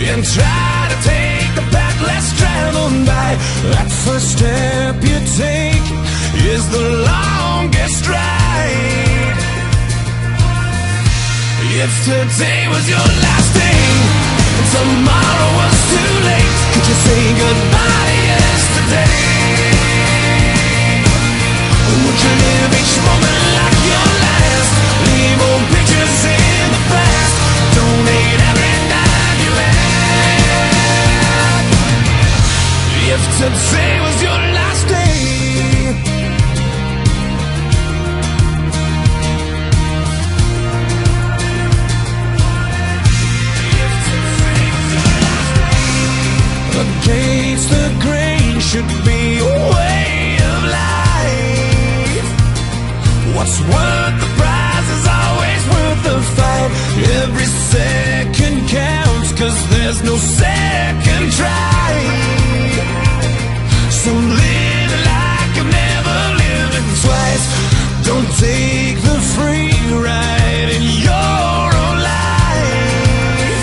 and try to take the path less traveled by. That first step you take is the longest ride. If today was your last day and tomorrow was too late, could you say goodbye to yesterday? Would you live each moment like your last? Leave old pictures in the past. Donate every dime you had. If today was your last day, against the grain should be a way of life. What's worth the prize is always worth the fight. Every second counts, 'cause there's no second try. So live like you've never lived it twice. Don't take the free ride in your own life.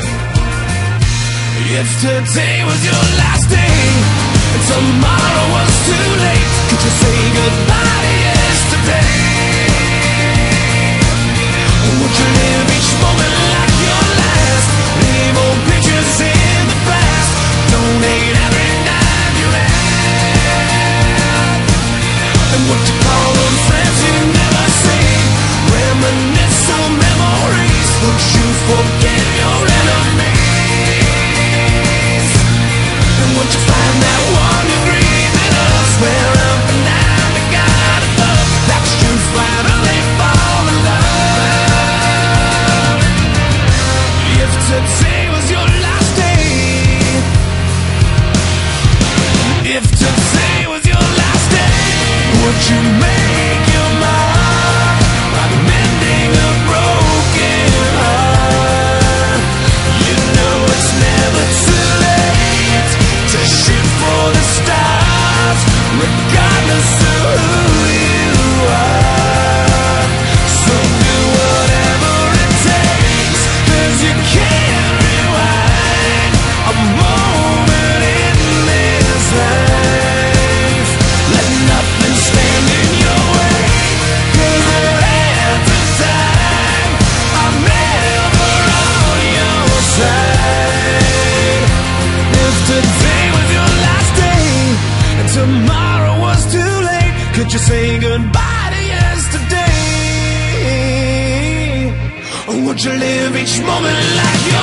If today was your last day and tomorrow was too late, could you say goodbye to yesterday? Would you live each moment like your last? Leave old pictures in the past. Donate every dime you had. And what you call those friends you never see? Reminisce on memories. Would you forget your enemies? And would you find that one degree that us where up and down the God above? That's you finally fall in love. If today was your last day, if today was your last day, would you make your mark by mending a broken heart? You know it's never too late to shoot for the stars, regardless of who you are. So do whatever it takes, 'cause you can't rewind a moment in this life. Let nothing stand in your way, 'cause the hands of time are never on your side. If today was your last day and tomorrow was too late, could you say goodbye to yesterday? Or would you live each moment like